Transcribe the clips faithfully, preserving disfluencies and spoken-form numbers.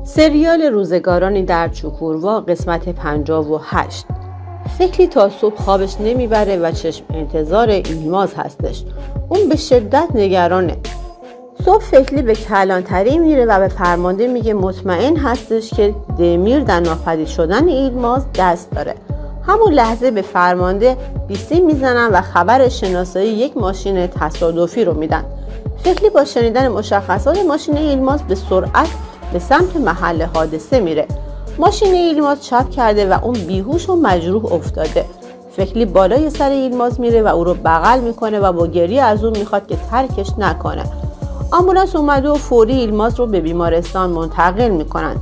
سریال روزگارانی در چوکوروا قسمت پنجاه و هشت. فکلی تا صبح خوابش نمیبره و چشم انتظار ایلماز هستش. اون به شدت نگرانه. صبح فکلی به کلانتری میره و به فرمانده میگه مطمئن هستش که دمیر در ناپدید شدن ایلماز دست داره. همون لحظه به فرمانده بیسی میزنن و خبر شناسایی یک ماشین تصادفی رو میدن. فکلی با شنیدن مشخصات ماشین ایلماز به سرعت به سمت محل حادثه میره. ماشین ایلماز چپ کرده و اون بیهوش و مجروح افتاده. فکلی بالای سر ایلماز میره و او رو بغل میکنه و با گریه از اون میخواد که ترکش نکنه. آمبولانس اومده و فوری ایلماز رو به بیمارستان منتقل میکنن.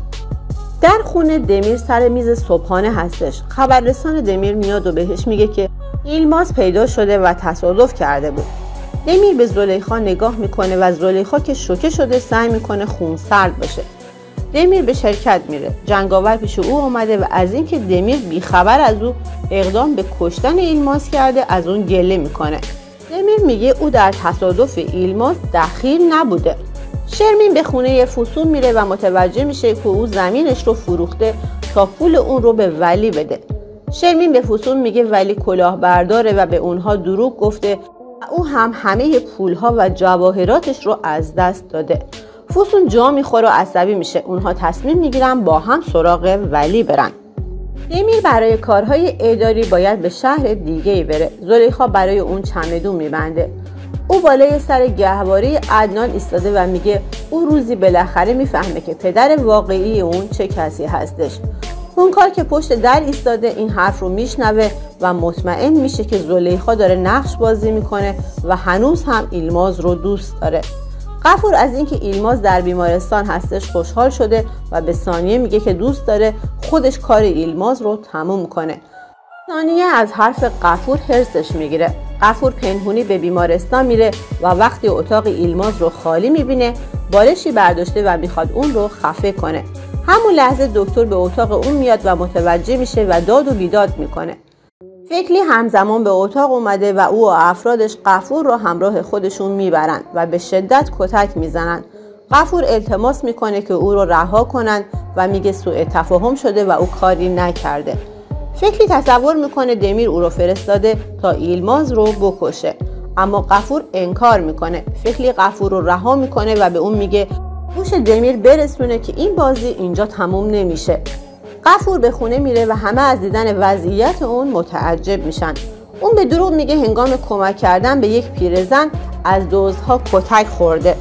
در خونه دمیر سر میز صبحانه هستش. خبررسان دمیر میاد و بهش میگه که ایلماز پیدا شده و تصادف کرده بود. دمیر به زلیخا نگاه میکنه و زلیخا که شوکه شده سعی میکنه خونسرد باشه. دمیر به شرکت میره. جنگاور پیش او اومده و از اینکه دمیر بیخبر از او اقدام به کشتن ایلماز کرده از اون گله میکنه. دمیر میگه او در تصادف ایلماز دخیل نبوده. شرمین به خونه فسون میره و متوجه میشه که او زمینش رو فروخته تا پول اون رو به ولی بده. شرمین به فسون میگه ولی کلاهبرداره و به اونها دروغ گفته و او هم همه پولها و جواهراتش رو از دست داده. فسون جا میخوره و عصبی میشه. اونها تصمیم میگیرن با هم سراغ ولی برن. دمیر برای کارهای اداری باید به شهر دیگه‌ای بره. زلیخا برای اون چمدون میبنده. او بالای سر گهواره عدنان ایستاده و میگه او روزی بالاخره میفهمه که پدر واقعی اون چه کسی هستش. هونکار که پشت در ایستاده این حرف رو میشنوه و مطمئن میشه که زلیخا داره نقش بازی میکنه و هنوز هم ایلماز رو دوست داره. غفور از اینکه ایلماز در بیمارستان هستش خوشحال شده و به ثانیه میگه که دوست داره خودش کار ایلماز رو تموم کنه. ثانیه از حرف غفور حرصش میگیره. غفور پنهونی به بیمارستان میره و وقتی اتاق ایلماز رو خالی میبینه بالشی برداشته و میخواد اون رو خفه کنه. همون لحظه دکتر به اتاق اون میاد و متوجه میشه و داد و بیداد میکنه. فکلی همزمان به اتاق اومده و او و افرادش غفور رو همراه خودشون میبرن و به شدت کتک میزنن. غفور التماس میکنه که او رو رها کنن و میگه سوء تفاهم شده و او کاری نکرده. فکلی تصور میکنه دمیر او رو فرستاده تا ایلماز رو بکشه، اما غفور انکار میکنه. فکلی غفور رو رها میکنه و به اون میگه گوش دمیر برسونه که این بازی اینجا تموم نمیشه. غفور به خونه میره و همه از دیدن وضعیت اون متعجب میشن. اون به دروغ میگه هنگام کمک کردن به یک پیرزن از دزدها کتک خورده.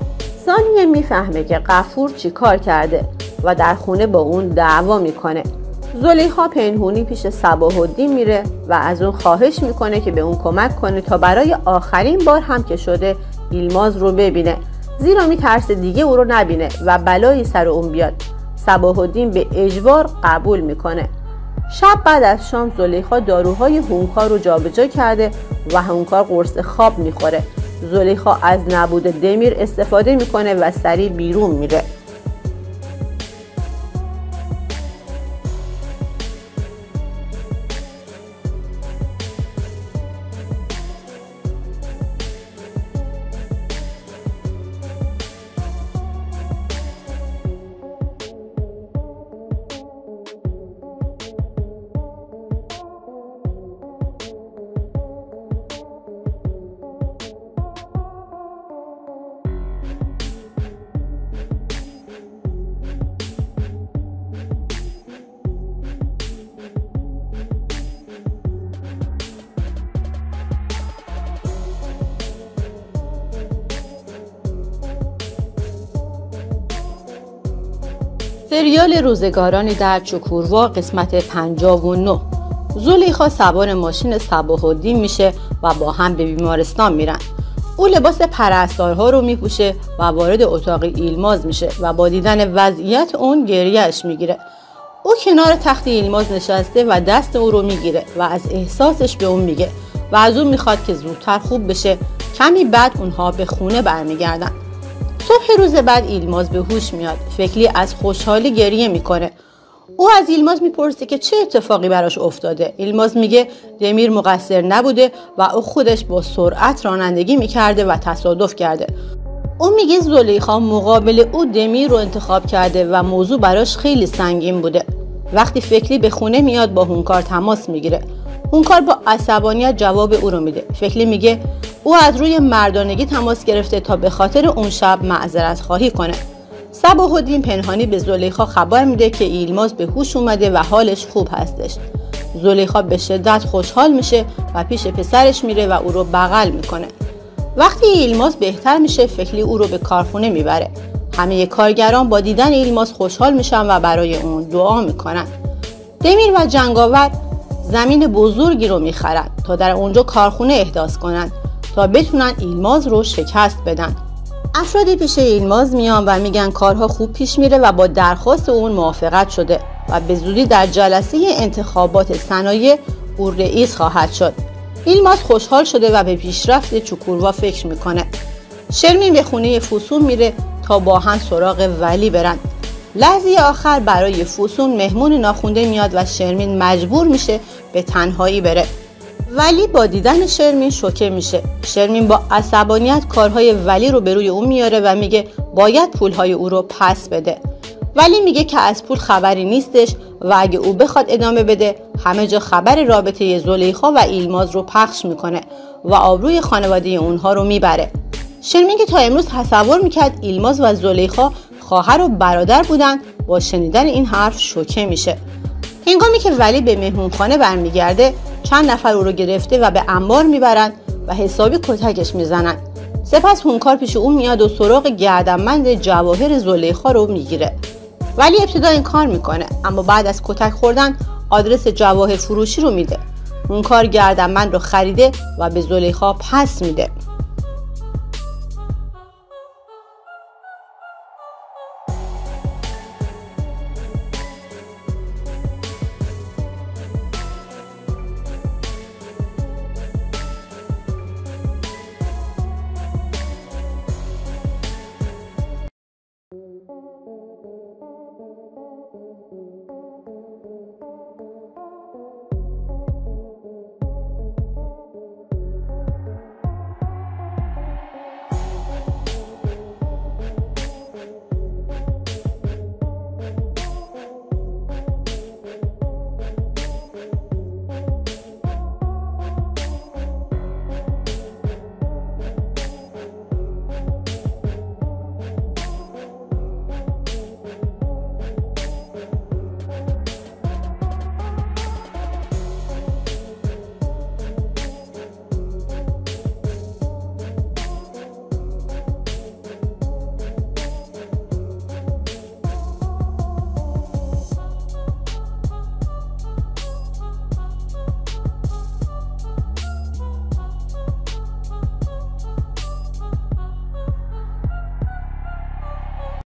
ثانیه میفهمه که غفور چی کار کرده و در خونه با اون دعوا میکنه. زلیخا پنهونی پیش صباح الدین میره و از اون خواهش میکنه که به اون کمک کنه تا برای آخرین بار هم که شده ایلماز رو ببینه، زیرا میترسه دیگه او رو نبینه و بلایی سر اون بیاد. صباح الدین به اجبار قبول میکنه. شب بعد از شام زلیخا داروهای هونکار رو جابجا کرده و هونکار قرص خواب میخوره. زلیخا از نبود دمیر استفاده میکنه و سریع بیرون میره. سریال روزگارانی در چوکوروا قسمت پنجاه و نه. زلیخا سوار ماشین صباح الدین میشه و با هم به بیمارستان میرن. او لباس پرستارها رو میپوشه و وارد اتاق ایلماز میشه و با دیدن وضعیت اون گریهش میگیره. او کنار تخت ایلماز نشسته و دست او رو میگیره و از احساسش به اون میگه و از اون میخواد که زودتر خوب بشه. کمی بعد اونها به خونه برمیگردن. صبح روز بعد ایلماز به هوش میاد. فکلی از خوشحالی گریه میکنه. او از ایلماز میپرسه که چه اتفاقی براش افتاده. ایلماز میگه دمیر مقصر نبوده و او خودش با سرعت رانندگی میکرده و تصادف کرده. اون میگه زلیخا مقابل او دمیر رو انتخاب کرده و موضوع براش خیلی سنگین بوده. وقتی فکلی به خونه میاد با هونکار تماس میگیره. هونکار با عصبانیت جواب او رو میده. فکلی میگه او از روی مردانگی تماس گرفته تا به خاطر اون شب معذرت خواهی کنه. صباح الدین پنهانی به زلیخا خبر میده که ایلماز به هوش اومده و حالش خوب هستش. زلیخا به شدت خوشحال میشه و پیش پسرش میره و او رو بغل میکنه. وقتی ایلماز بهتر میشه فکلی او رو به کارخونه میبره. همه کارگران با دیدن ایلماز خوشحال میشن و برای اون دعا میکنن. دمیر و جنگاور زمین بزرگی رو میخرن تا در اونجا کارخونه احداث کنن تا بتونن ایلماز رو شکست بدن. افرادی پیش ایلماز میان و میگن کارها خوب پیش میره و با درخواست اون موافقت شده و به زودی در جلسه انتخابات صنایع او رئیس خواهد شد. ایلماز خوشحال شده و به پیشرفت چوکوروا فکر میکنه. شرمین به خونه فوسون میره تا با هم سراغ ولی برن. لحظه آخر برای فوسون مهمون ناخونده میاد و شرمین مجبور میشه به تنهایی بره. ولی با دیدن شرمین شوکه میشه. شرمین با عصبانیت کارهای ولی رو به روی اون میاره و میگه باید پولهای او رو پس بده. ولی میگه که از پول خبری نیستش و اگه او بخواد ادامه بده همه جا خبر رابطه زلیخا و ایلماز رو پخش میکنه و آبروی خانواده اونها رو میبره. شرمین که تا امروز تصور میکرد ایلماز و زلیخا خواهر و برادر بودن با شنیدن این حرف شوکه میشه. هنگامی که ولی به مهمونخانه برمیگرده چند نفر او رو گرفته و به انبار میبرن و حسابی کتکش میزنن. سپس هونکار پیش اون میاد و سراغ گردنبند جواهر زلیخا رو میگیره. ولی ابتدا این کار میکنه اما بعد از کتک خوردن آدرس جواهر فروشی رو میده. هونکار گردنبند رو خریده و به زلیخا پس میده.